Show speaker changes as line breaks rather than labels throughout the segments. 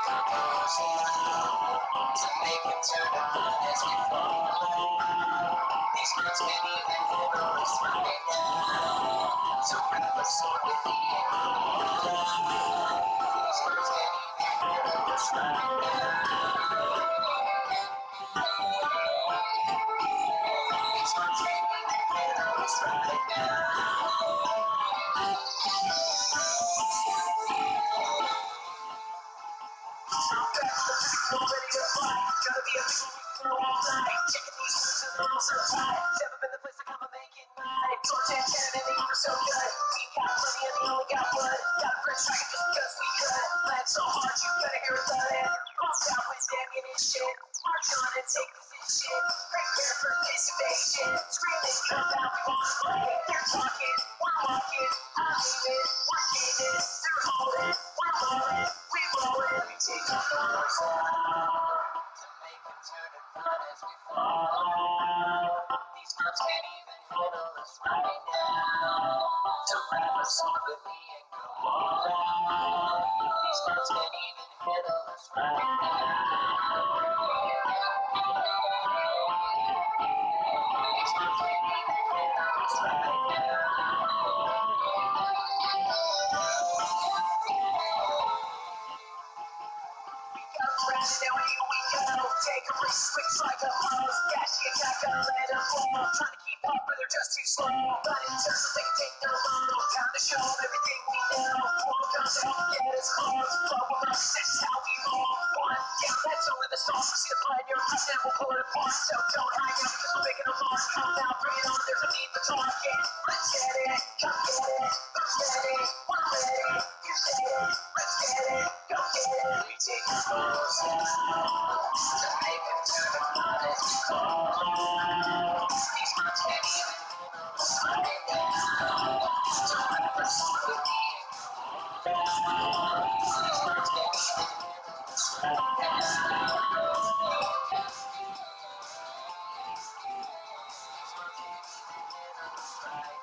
goes out to make him turn on as we fall. These girls can't even handle us right now. So grab a sword with me and go all out. These girls can't even handle us right now. These girls can't even handle us right now. I'm ready to fight. Gotta be a big throw all night. Checking these moves and they're all so tight. Never been the place to come and make it right. Torch and cannon and the armor so good. We got plenty and we only got blood. Got a French dragon just because we could. Land so hard you gotta hear it thudding. Pumped out with ammunition. March on and take position. Prepare for this invasion. Screaming, come out, we wanna play. They're talking, we're walking. I'm aiming, we're gaming. They're holding, we're rolling. We blow it, we take our doors out to make him turn and run as we fall. These girls can't even handle us right now. So grab a sword with me and go all out. These girls can't even handle us right now. These girls can't even handle us right now. Now here we go. Take a risk, switch like a hose. Dash the attack, gonna let them blow. Trying to keep up, but they're just too slow. But in turn, so they can take their load. Time to show them everything we know. Won't come to help get us close. Blow them up, that's how we roll. One down, that's only the start. We see the plan, you're up, and we'll pull it apart. So don't hang out, cause we're making a mark. Come now, bring it on, there's no need for talking. Let's get it, come get it. Who's ready? We're ready. You said it, let's get it, go get it. We take our clothes out to make him turn on as we fall. These girls can't even handle us right now. So grab a sword with me and go all out. These girls can't even handle us right now. These girls can't even handle us right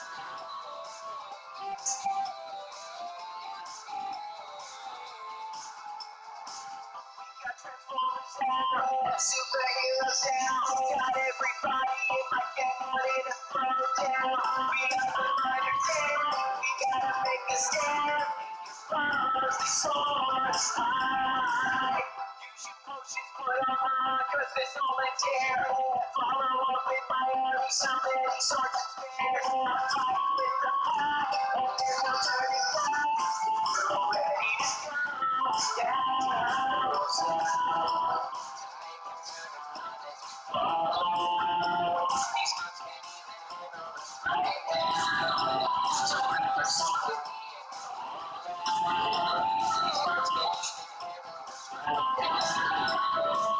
now. Got Transformers down, superheroes down. Got everybody in my gang ready to throw down. We got the riders down, we gotta make a stand. Follows the swords high. Use your potions, put on, cause there's all in tear. Follow up with my army, so many swords and spears. I'm fighting with the pack, and there's no turning back. We're all ready to go. Yeah, so to make him turn and run as we fall. These guns can't even handle us right now. So grab a sword with me and go all out. These guns can't even handle us right now.